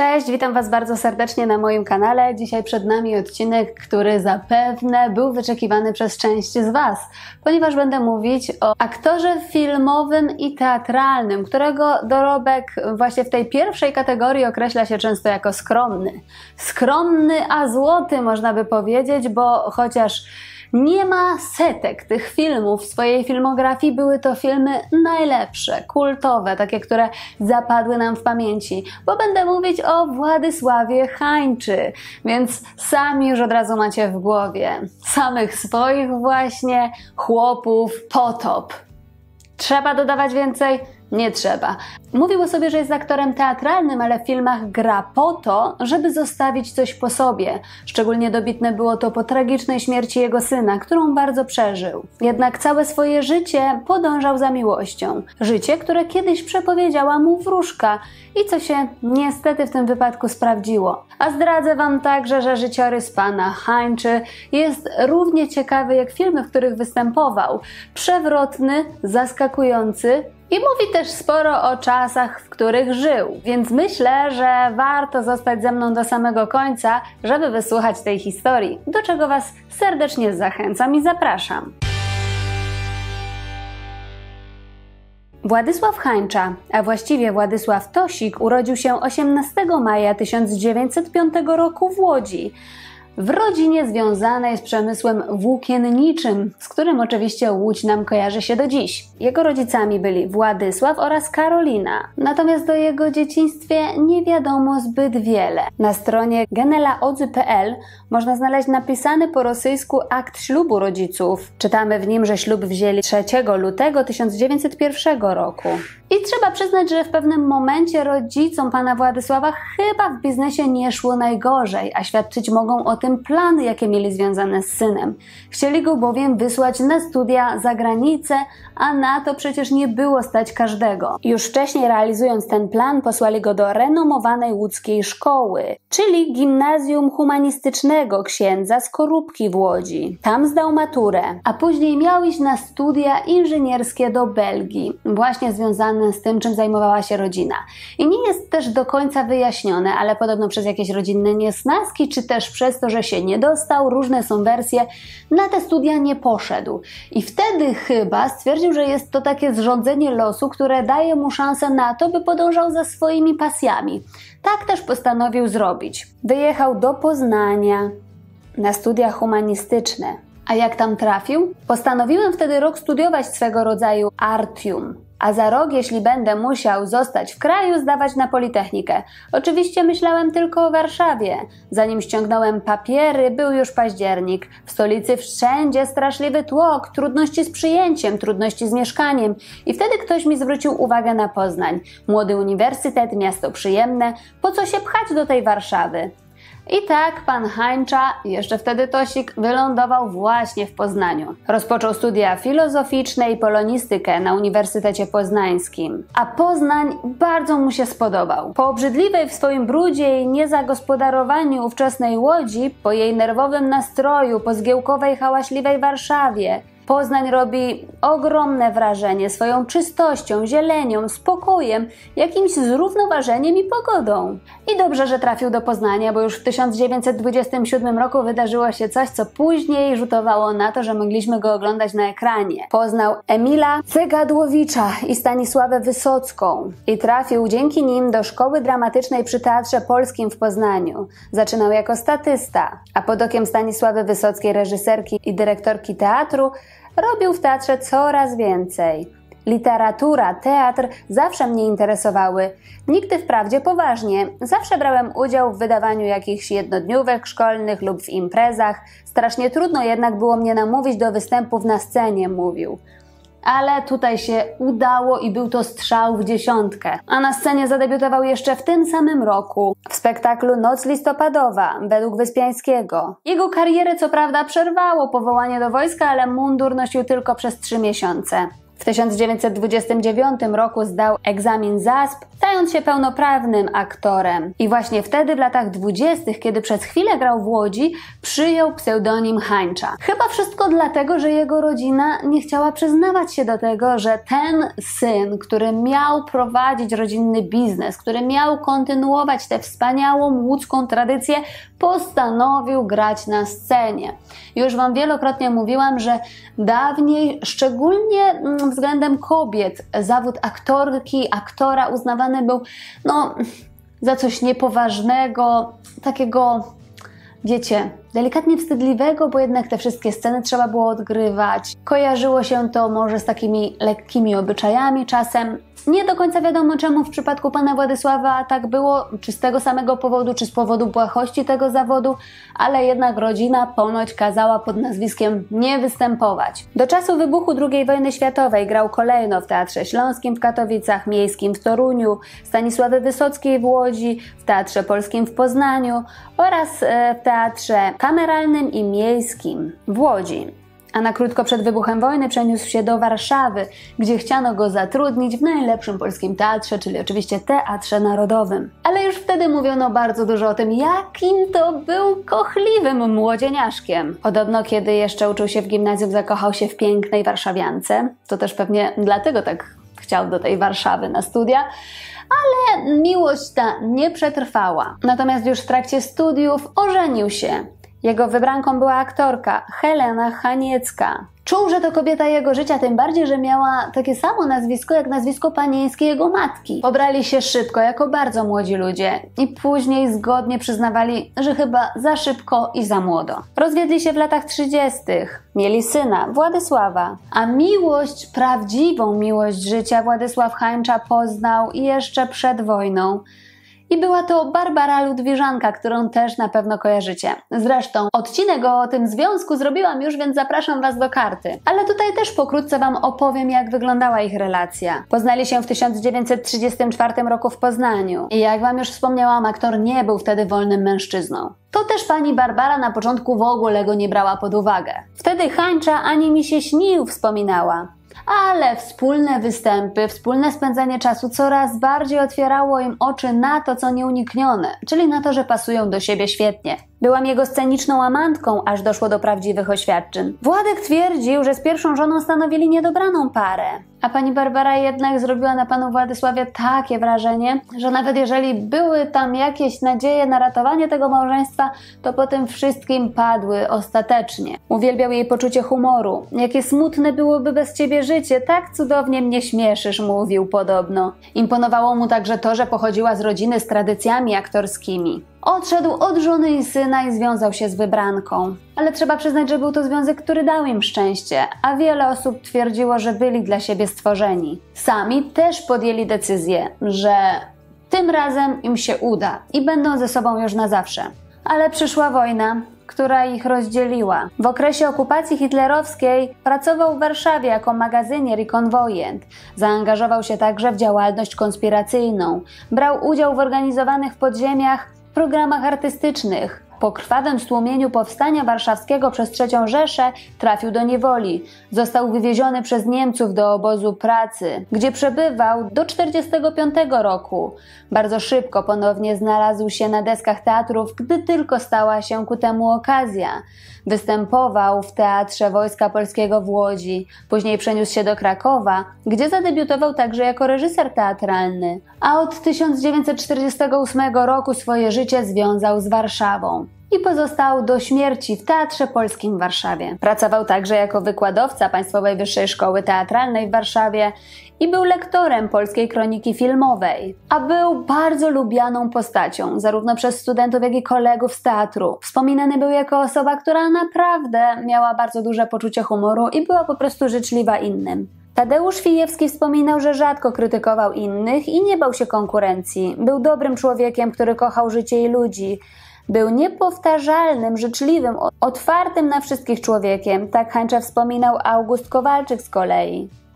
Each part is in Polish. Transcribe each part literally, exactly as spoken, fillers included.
Cześć, witam Was bardzo serdecznie na moim kanale. Dzisiaj przed nami odcinek, który zapewne był wyczekiwany przez część z Was, ponieważ będę mówić o aktorze filmowym i teatralnym, którego dorobek właśnie w tej pierwszej kategorii określa się często jako skromny. Skromny, a złoty można by powiedzieć, bo chociaż nie ma setek tych filmów w swojej filmografii, były to filmy najlepsze, kultowe, takie, które zapadły nam w pamięci, bo będę mówić o Władysławie Hańczy, więc sami już od razu macie w głowie samych swoich właśnie chłopów potop. Trzeba dodawać więcej? Nie trzeba. Mówił o sobie, że jest aktorem teatralnym, ale w filmach gra po to, żeby zostawić coś po sobie. Szczególnie dobitne było to po tragicznej śmierci jego syna, którą bardzo przeżył. Jednak całe swoje życie podążał za miłością. Życie, które kiedyś przepowiedziała mu wróżka i co się niestety w tym wypadku sprawdziło. A zdradzę Wam także, że życiorys pana Hańczy jest równie ciekawy jak filmy, w których występował. Przewrotny, zaskakujący i mówi też sporo o czasach, w których żył, więc myślę, że warto zostać ze mną do samego końca, żeby wysłuchać tej historii, do czego Was serdecznie zachęcam i zapraszam. Władysław Hańcza, a właściwie Władysław Tosik, urodził się osiemnastego maja tysiąc dziewięćset piątego roku w Łodzi. W rodzinie związanej z przemysłem włókienniczym, z którym oczywiście Łódź nam kojarzy się do dziś. Jego rodzicami byli Władysław oraz Karolina, natomiast o jego dzieciństwie nie wiadomo zbyt wiele. Na stronie genelaodzy kropka pe el można znaleźć napisany po rosyjsku akt ślubu rodziców. Czytamy w nim, że ślub wzięli trzeciego lutego tysiąc dziewięćset pierwszego roku. I trzeba przyznać, że w pewnym momencie rodzicom pana Władysława chyba w biznesie nie szło najgorzej, a świadczyć mogą o tym plany, jakie mieli związane z synem. Chcieli go bowiem wysłać na studia za granicę, a na to przecież nie było stać każdego. Już wcześniej realizując ten plan, posłali go do renomowanej łódzkiej szkoły, czyli Gimnazjum Humanistycznego księdza Skorupki w Łodzi. Tam zdał maturę, a później miał iść na studia inżynierskie do Belgii, właśnie związane z tym, czym zajmowała się rodzina. I nie jest też do końca wyjaśnione, ale podobno przez jakieś rodzinne niesnaski, czy też przez to, że się nie dostał, różne są wersje, na te studia nie poszedł. I wtedy chyba stwierdził, że jest to takie zrządzenie losu, które daje mu szansę na to, by podążał za swoimi pasjami. Tak też postanowił zrobić. Wyjechał do Poznania na studia humanistyczne. A jak tam trafił? Postanowiłem wtedy rok studiować swego rodzaju artium, a za rok, jeśli będę musiał zostać w kraju, zdawać na Politechnikę. Oczywiście myślałem tylko o Warszawie. Zanim ściągnąłem papiery, był już październik. W stolicy wszędzie straszliwy tłok, trudności z przyjęciem, trudności z mieszkaniem. I wtedy ktoś mi zwrócił uwagę na Poznań. Młody uniwersytet, miasto przyjemne. Po co się pchać do tej Warszawy? I tak pan Hańcza, jeszcze wtedy Tosik, wylądował właśnie w Poznaniu. Rozpoczął studia filozoficzne i polonistykę na Uniwersytecie Poznańskim. A Poznań bardzo mu się spodobał. Po obrzydliwej w swoim brudzie i niezagospodarowaniu ówczesnej Łodzi, po jej nerwowym nastroju, po zgiełkowej, hałaśliwej Warszawie, Poznań robi ogromne wrażenie swoją czystością, zielenią, spokojem, jakimś zrównoważeniem i pogodą. I dobrze, że trafił do Poznania, bo już w tysiąc dziewięćset dwudziestym siódmym roku wydarzyło się coś, co później rzutowało na to, że mogliśmy go oglądać na ekranie. Poznał Emila Cegadłowicza i Stanisławę Wysocką i trafił dzięki nim do szkoły dramatycznej przy Teatrze Polskim w Poznaniu. Zaczynał jako statysta, a pod okiem Stanisławy Wysockiej, reżyserki i dyrektorki teatru, robił w teatrze coraz więcej. Literatura, teatr zawsze mnie interesowały. Nigdy wprawdzie poważnie. Zawsze brałem udział w wydawaniu jakichś jednodniówek szkolnych lub w imprezach. Strasznie trudno jednak było mnie namówić do występów na scenie, mówił. Ale tutaj się udało i był to strzał w dziesiątkę. A na scenie zadebiutował jeszcze w tym samym roku w spektaklu Noc listopadowa według Wyspiańskiego. Jego karierę co prawda przerwało powołanie do wojska, ale mundur nosił tylko przez trzy miesiące. W tysiąc dziewięćset dwudziestym dziewiątym roku zdał egzamin Z A S P, stając się pełnoprawnym aktorem. I właśnie wtedy, w latach dwudziestych, kiedy przez chwilę grał w Łodzi, przyjął pseudonim Hańcza. Chyba wszystko dlatego, że jego rodzina nie chciała przyznawać się do tego, że ten syn, który miał prowadzić rodzinny biznes, który miał kontynuować tę wspaniałą łódzką tradycję, postanowił grać na scenie. Już Wam wielokrotnie mówiłam, że dawniej, szczególnie względem kobiet, zawód aktorki, aktora uznawany był no, za coś niepoważnego, takiego, wiecie, delikatnie wstydliwego, bo jednak te wszystkie sceny trzeba było odgrywać. Kojarzyło się to może z takimi lekkimi obyczajami czasem. Nie do końca wiadomo, czemu w przypadku pana Władysława tak było, czy z tego samego powodu, czy z powodu błahości tego zawodu, ale jednak rodzina ponoć kazała pod nazwiskiem nie występować. Do czasu wybuchu drugiej wojny światowej grał kolejno w Teatrze Śląskim w Katowicach, Miejskim w Toruniu, Stanisławy Wysockiej w Łodzi, w Teatrze Polskim w Poznaniu oraz w Teatrze Kameralnym i Miejskim w Łodzi. A na krótko przed wybuchem wojny przeniósł się do Warszawy, gdzie chciano go zatrudnić w najlepszym polskim teatrze, czyli oczywiście Teatrze Narodowym. Ale już wtedy mówiono bardzo dużo o tym, jakim to był kochliwym młodzieniaszkiem. Podobno, kiedy jeszcze uczył się w gimnazjum, zakochał się w pięknej warszawiance. To też pewnie dlatego tak chciał do tej Warszawy na studia. Ale miłość ta nie przetrwała. Natomiast już w trakcie studiów ożenił się. Jego wybranką była aktorka Helena Haniecka. Czuł, że to kobieta jego życia, tym bardziej, że miała takie samo nazwisko jak nazwisko panieńskie jego matki. Pobrali się szybko, jako bardzo młodzi ludzie i później zgodnie przyznawali, że chyba za szybko i za młodo. Rozwiedli się w latach trzydziestych. Mieli syna, Władysława. A miłość, prawdziwą miłość życia Władysław Hańcza poznał jeszcze przed wojną. I była to Barbara Ludwiżanka, którą też na pewno kojarzycie. Zresztą odcinek o tym związku zrobiłam już, więc zapraszam Was do karty. Ale tutaj też pokrótce Wam opowiem, jak wyglądała ich relacja. Poznali się w tysiąc dziewięćset trzydziestym czwartym roku w Poznaniu. I jak Wam już wspomniałam, aktor nie był wtedy wolnym mężczyzną. To też pani Barbara na początku w ogóle go nie brała pod uwagę. Wtedy Hańcza ani mi się śnił, wspominała. Ale wspólne występy, wspólne spędzanie czasu coraz bardziej otwierało im oczy na to, co nieuniknione, czyli na to, że pasują do siebie świetnie. Byłam jego sceniczną amantką, aż doszło do prawdziwych oświadczyn. Władek twierdził, że z pierwszą żoną stanowili niedobraną parę. A pani Barbara jednak zrobiła na panu Władysławie takie wrażenie, że nawet jeżeli były tam jakieś nadzieje na ratowanie tego małżeństwa, to po tym wszystkim padły ostatecznie. Uwielbiał jej poczucie humoru. Jakie smutne byłoby bez ciebie życie, tak cudownie mnie śmieszysz, mówił podobno. Imponowało mu także to, że pochodziła z rodziny z tradycjami aktorskimi. Odszedł od żony i syna i związał się z wybranką. Ale trzeba przyznać, że był to związek, który dał im szczęście, a wiele osób twierdziło, że byli dla siebie stworzeni. Sami też podjęli decyzję, że tym razem im się uda i będą ze sobą już na zawsze. Ale przyszła wojna, która ich rozdzieliła. W okresie okupacji hitlerowskiej pracował w Warszawie jako magazynier i konwojent. Zaangażował się także w działalność konspiracyjną. Brał udział w organizowanych w podziemiach programach artystycznych. Po krwawym stłumieniu powstania warszawskiego przez trzecią Rzeszę trafił do niewoli. Został wywieziony przez Niemców do obozu pracy, gdzie przebywał do czterdziestego piątego roku. Bardzo szybko ponownie znalazł się na deskach teatrów, gdy tylko stała się ku temu okazja. Występował w Teatrze Wojska Polskiego w Łodzi, później przeniósł się do Krakowa, gdzie zadebiutował także jako reżyser teatralny, a od tysiąc dziewięćset czterdziestego ósmego roku swoje życie związał z Warszawą i pozostał do śmierci w Teatrze Polskim w Warszawie. Pracował także jako wykładowca Państwowej Wyższej Szkoły Teatralnej w Warszawie i był lektorem Polskiej Kroniki Filmowej, a był bardzo lubianą postacią, zarówno przez studentów, jak i kolegów z teatru. Wspominany był jako osoba, która naprawdę miała bardzo duże poczucie humoru i była po prostu życzliwa innym. Tadeusz Fijewski wspominał, że rzadko krytykował innych i nie bał się konkurencji. Był dobrym człowiekiem, który kochał życie i ludzi. Był niepowtarzalnym, życzliwym, otwartym na wszystkich człowiekiem. Tak Hańcza wspominał August Kowalczyk z kolei.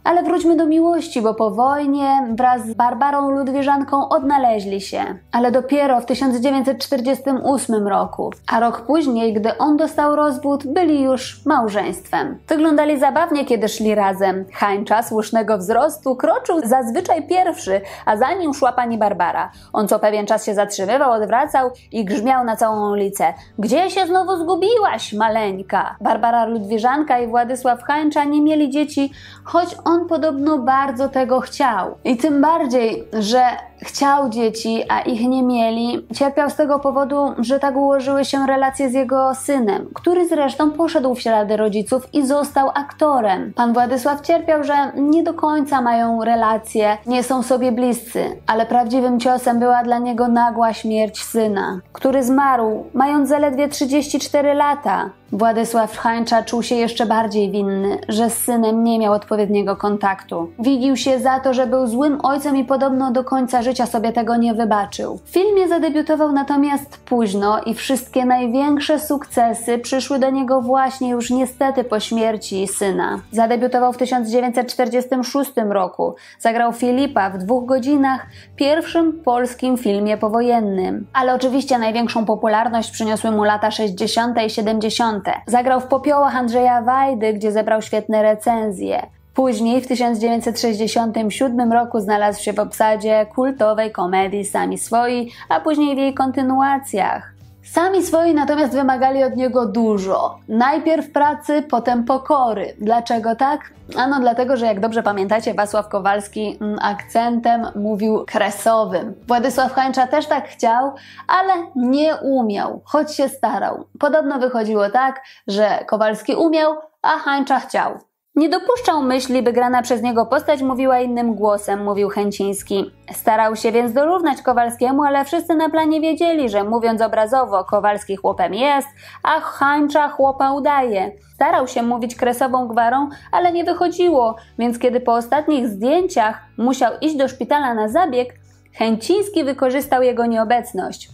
Ale wróćmy do miłości, bo po wojnie wraz z Barbarą Ludwieżanką odnaleźli się. Ale dopiero w tysiąc dziewięćset czterdziestym ósmym roku, a rok później, gdy on dostał rozwód, byli już małżeństwem. Wyglądali zabawnie, kiedy szli razem. Hańcza, słusznego wzrostu, kroczył zazwyczaj pierwszy, a za nim szła pani Barbara. On co pewien czas się zatrzymywał, odwracał i grzmiał na całą ulicę. Gdzie się znowu zgubiłaś, maleńka? Barbara Ludwieżanka i Władysław Hańcza nie mieli dzieci, choć on podobno bardzo tego chciał. I tym bardziej, że chciał dzieci, a ich nie mieli, cierpiał z tego powodu, że tak ułożyły się relacje z jego synem, który zresztą poszedł w ślady rodziców i został aktorem. Pan Władysław cierpiał, że nie do końca mają relacje, nie są sobie bliscy, ale prawdziwym ciosem była dla niego nagła śmierć syna, który zmarł, mając zaledwie trzydzieści cztery lata. Władysław Hańcza czuł się jeszcze bardziej winny, że z synem nie miał odpowiedniego kontaktu. Winił się za to, że był złym ojcem i podobno do końca życia sobie tego nie wybaczył. W filmie zadebiutował natomiast późno i wszystkie największe sukcesy przyszły do niego właśnie już niestety po śmierci syna. Zadebiutował w tysiąc dziewięćset czterdziestym szóstym roku. Zagrał Filipa w Dwóch godzinach, pierwszym polskim filmie powojennym. Ale oczywiście największą popularność przyniosły mu lata sześćdziesiąte i siedemdziesiąte. Zagrał w Popiołach Andrzeja Wajdy, gdzie zebrał świetne recenzje. Później w tysiąc dziewięćset sześćdziesiątym siódmym roku znalazł się w obsadzie kultowej komedii Sami swoi, a później w jej kontynuacjach. Sami swoi natomiast wymagali od niego dużo. Najpierw pracy, potem pokory. Dlaczego tak? Ano dlatego, że jak dobrze pamiętacie, Wacław Kowalski mm, akcentem mówił kresowym. Władysław Hańcza też tak chciał, ale nie umiał, choć się starał. Podobno wychodziło tak, że Kowalski umiał, a Hańcza chciał. Nie dopuszczał myśli, by grana przez niego postać mówiła innym głosem, mówił Chęciński. Starał się więc dorównać Kowalskiemu, ale wszyscy na planie wiedzieli, że mówiąc obrazowo, Kowalski chłopem jest, a Hańcza chłopa udaje. Starał się mówić kresową gwarą, ale nie wychodziło, więc kiedy po ostatnich zdjęciach musiał iść do szpitala na zabieg, Chęciński wykorzystał jego nieobecność.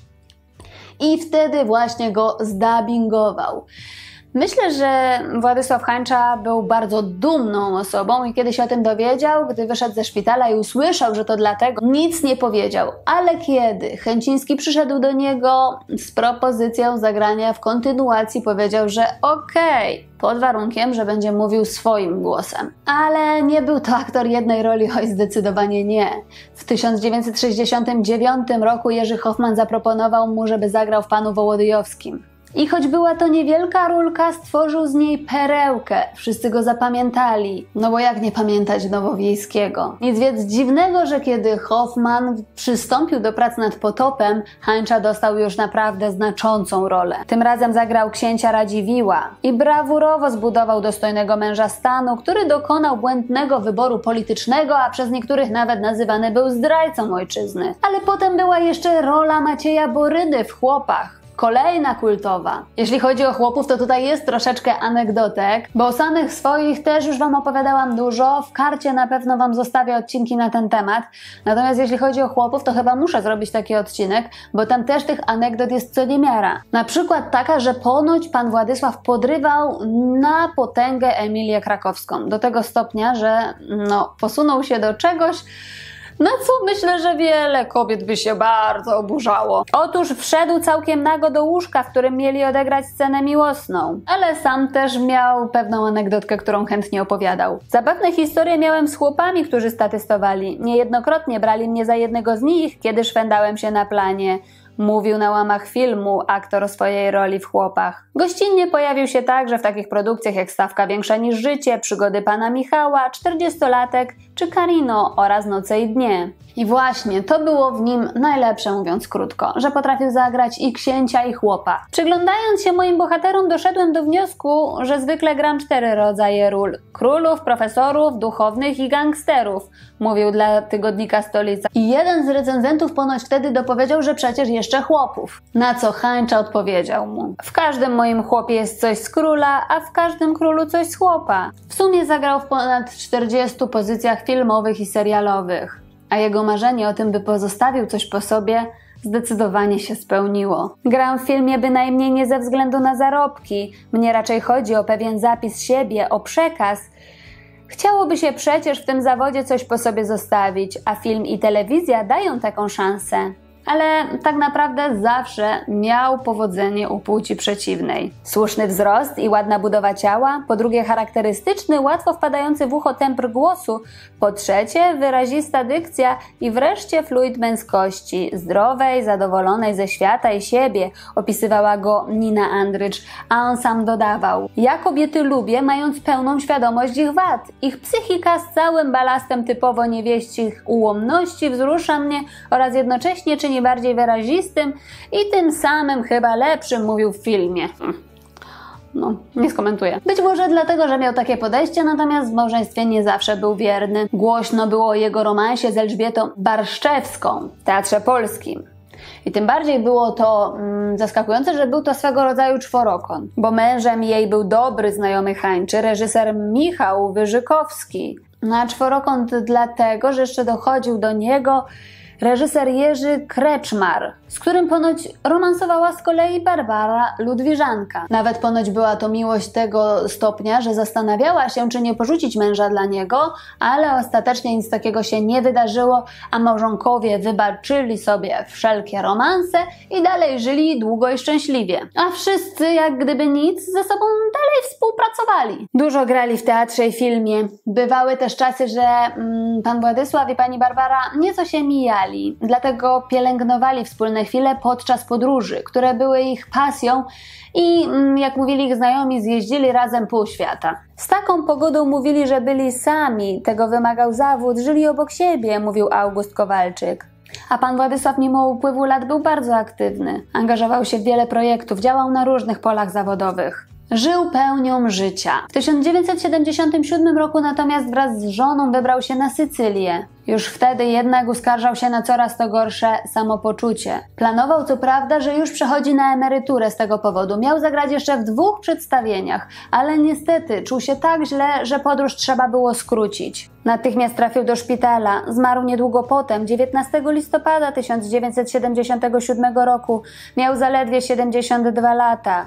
I wtedy właśnie go zdubbingował. Myślę, że Władysław Hańcza był bardzo dumną osobą i kiedy się o tym dowiedział, gdy wyszedł ze szpitala i usłyszał, że to dlatego, nic nie powiedział. Ale kiedy Chęciński przyszedł do niego z propozycją zagrania w kontynuacji, powiedział, że okej, okay, pod warunkiem, że będzie mówił swoim głosem. Ale nie był to aktor jednej roli, oj zdecydowanie nie. W tysiąc dziewięćset sześćdziesiątym dziewiątym roku Jerzy Hoffman zaproponował mu, żeby zagrał w Panu Wołodyjowskim. I choć była to niewielka rólka, stworzył z niej perełkę. Wszyscy go zapamiętali. No bo jak nie pamiętać Nowowiejskiego? Nic więc dziwnego, że kiedy Hoffman przystąpił do prac nad Potopem, Hańcza dostał już naprawdę znaczącą rolę. Tym razem zagrał księcia Radziwiłła i brawurowo zbudował dostojnego męża stanu, który dokonał błędnego wyboru politycznego, a przez niektórych nawet nazywany był zdrajcą ojczyzny. Ale potem była jeszcze rola Macieja Borydy w Chłopach. Kolejna kultowa. Jeśli chodzi o chłopów, to tutaj jest troszeczkę anegdotek, bo o samych swoich też już Wam opowiadałam dużo, w karcie na pewno Wam zostawię odcinki na ten temat. Natomiast jeśli chodzi o chłopów, to chyba muszę zrobić taki odcinek, bo tam też tych anegdot jest co niemiara. Na przykład taka, że ponoć pan Władysław podrywał na potęgę Emilię Krakowską. Do tego stopnia, że no, posunął się do czegoś, na co myślę, że wiele kobiet by się bardzo oburzało. Otóż wszedł całkiem nago do łóżka, w którym mieli odegrać scenę miłosną. Ale sam też miał pewną anegdotkę, którą chętnie opowiadał. Zabawne historie miałem z chłopami, którzy statystowali. Niejednokrotnie brali mnie za jednego z nich, kiedy szwendałem się na planie. Mówił na łamach filmu aktor o swojej roli w Chłopach. Gościnnie pojawił się także w takich produkcjach jak Stawka większa niż życie, Przygody pana Michała, czterdziestolatek czy Karino oraz Noce i dnie. I właśnie to było w nim najlepsze, mówiąc krótko, że potrafił zagrać i księcia, i chłopa. Przyglądając się moim bohaterom, doszedłem do wniosku, że zwykle gram cztery rodzaje ról: królów, profesorów, duchownych i gangsterów, mówił dla tygodnika Stolica. I jeden z recenzentów ponoć wtedy dopowiedział, że przecież jeszcze chłopów. Na co Hańcza odpowiedział mu: w każdym moim chłopie jest coś z króla, a w każdym królu coś z chłopa. W sumie zagrał w ponad czterdziestu pozycjach filmowych i serialowych. A jego marzenie o tym, by pozostawił coś po sobie, zdecydowanie się spełniło. Gram w filmie bynajmniej nie ze względu na zarobki. Mnie raczej chodzi o pewien zapis siebie, o przekaz. Chciałoby się przecież w tym zawodzie coś po sobie zostawić, a film i telewizja dają taką szansę. Ale tak naprawdę zawsze miał powodzenie u płci przeciwnej. Słuszny wzrost i ładna budowa ciała, po drugie charakterystyczny, łatwo wpadający w ucho tembr głosu, po trzecie wyrazista dykcja i wreszcie fluid męskości, zdrowej, zadowolonej ze świata i siebie, opisywała go Nina Andrycz, a on sam dodawał: ja kobiety lubię, mając pełną świadomość ich wad. Ich psychika z całym balastem typowo niewieścich ułomności wzrusza mnie oraz jednocześnie czyni bardziej wyrazistym i tym samym chyba lepszym, mówił w filmie. No, nie skomentuję. Być może dlatego, że miał takie podejście, natomiast w małżeństwie nie zawsze był wierny. Głośno było o jego romansie z Elżbietą Barszczewską w Teatrze Polskim. I tym bardziej było to mm, zaskakujące, że był to swego rodzaju czworokąt, bo mężem jej był dobry znajomy Hańczy, reżyser Michał Wyżykowski. No a czworokąt dlatego, że jeszcze dochodził do niego reżyser Jerzy Kreczmar, z którym ponoć romansowała z kolei Barbara Ludwiżanka. Nawet ponoć była to miłość tego stopnia, że zastanawiała się, czy nie porzucić męża dla niego, ale ostatecznie nic takiego się nie wydarzyło, a małżonkowie wybaczyli sobie wszelkie romanse i dalej żyli długo i szczęśliwie. A wszyscy, jak gdyby nic, ze sobą dalej współpracowali. Dużo grali w teatrze i filmie. Bywały też czasy, że mm, pan Władysław i pani Barbara nieco się mijali. Dlatego pielęgnowali wspólne chwile podczas podróży, które były ich pasją i, jak mówili ich znajomi, zjeździli razem pół świata. Z taką pogodą mówili, że byli sami, tego wymagał zawód, żyli obok siebie, mówił August Kowalczyk. A pan Władysław mimo upływu lat był bardzo aktywny. Angażował się w wiele projektów, działał na różnych polach zawodowych. Żył pełnią życia. W tysiąc dziewięćset siedemdziesiątym siódmym roku natomiast wraz z żoną wybrał się na Sycylię. Już wtedy jednak uskarżał się na coraz to gorsze samopoczucie. Planował co prawda, że już przechodzi na emeryturę z tego powodu. Miał zagrać jeszcze w dwóch przedstawieniach, ale niestety czuł się tak źle, że podróż trzeba było skrócić. Natychmiast trafił do szpitala. Zmarł niedługo potem, dziewiętnastego listopada tysiąc dziewięćset siedemdziesiątego siódmego roku. Miał zaledwie siedemdziesiąt dwa lata.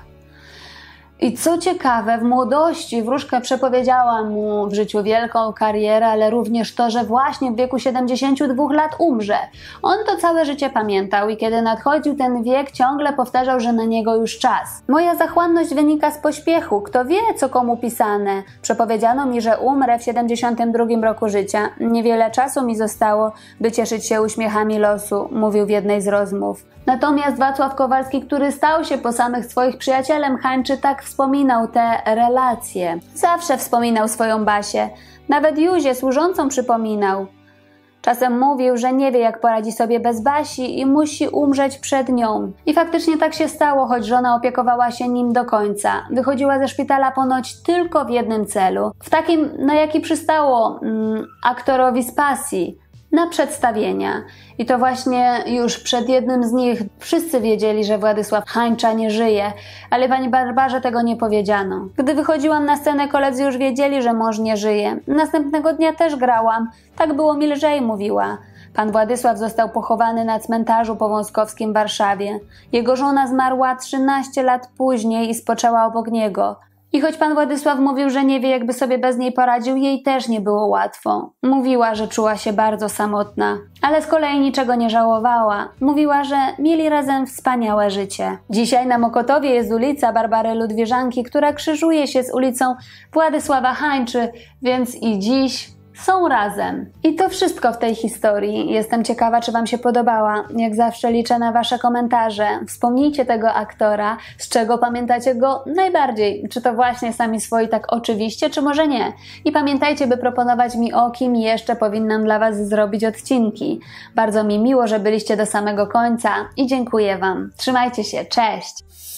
I co ciekawe, w młodości wróżka przepowiedziała mu w życiu wielką karierę, ale również to, że właśnie w wieku siedemdziesięciu dwóch lat umrze. On to całe życie pamiętał i kiedy nadchodził ten wiek, ciągle powtarzał, że na niego już czas. Moja zachłanność wynika z pośpiechu. Kto wie, co komu pisane. Przepowiedziano mi, że umrę w siedemdziesiątym drugim roku życia. Niewiele czasu mi zostało, by cieszyć się uśmiechami losu, mówił w jednej z rozmów. Natomiast Wacław Kowalski, który stał się po samych swoich przyjacielem Hańczy, tak wspominał te relacje. Zawsze wspominał swoją Basię. Nawet Józie służącą przypominał. Czasem mówił, że nie wie, jak poradzi sobie bez Basi i musi umrzeć przed nią. I faktycznie tak się stało, choć żona opiekowała się nim do końca. Wychodziła ze szpitala ponoć tylko w jednym celu. W takim, na jaki przystało mm, aktorowi z pasji. Na przedstawienia. I to właśnie już przed jednym z nich wszyscy wiedzieli, że Władysław Hańcza nie żyje, ale pani Barbarze tego nie powiedziano. Gdy wychodziłam na scenę, koledzy już wiedzieli, że mąż nie żyje. Następnego dnia też grałam. Tak było mi lżej, mówiła. Pan Władysław został pochowany na cmentarzu powązkowskim w Warszawie. Jego żona zmarła trzynaście lat później i spoczęła obok niego. I choć pan Władysław mówił, że nie wie, jakby sobie bez niej poradził, jej też nie było łatwo. Mówiła, że czuła się bardzo samotna, ale z kolei niczego nie żałowała. Mówiła, że mieli razem wspaniałe życie. Dzisiaj na Mokotowie jest ulica Barbary Ludwiżanki, która krzyżuje się z ulicą Władysława Hańczy, więc i dziś są razem. I to wszystko w tej historii. Jestem ciekawa, czy wam się podobała. Jak zawsze liczę na wasze komentarze. Wspomnijcie tego aktora, z czego pamiętacie go najbardziej. Czy to właśnie Sami Swoi tak oczywiście, czy może nie? I pamiętajcie, by proponować mi, o kim jeszcze powinnam dla was zrobić odcinki. Bardzo mi miło, że byliście do samego końca i dziękuję wam. Trzymajcie się, cześć!